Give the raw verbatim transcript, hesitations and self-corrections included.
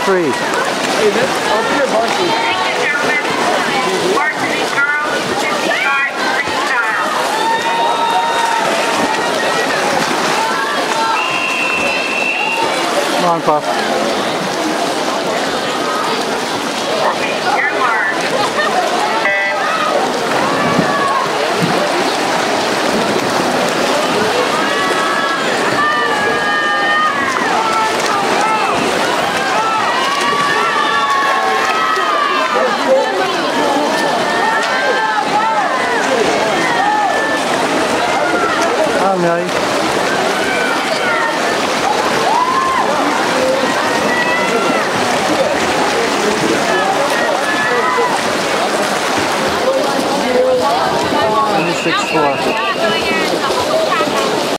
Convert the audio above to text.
free. Hey, this, I'll be your varsity. Thank you, gentlemen. Varsity girls, fifty-five freestyle. Come on, Puff.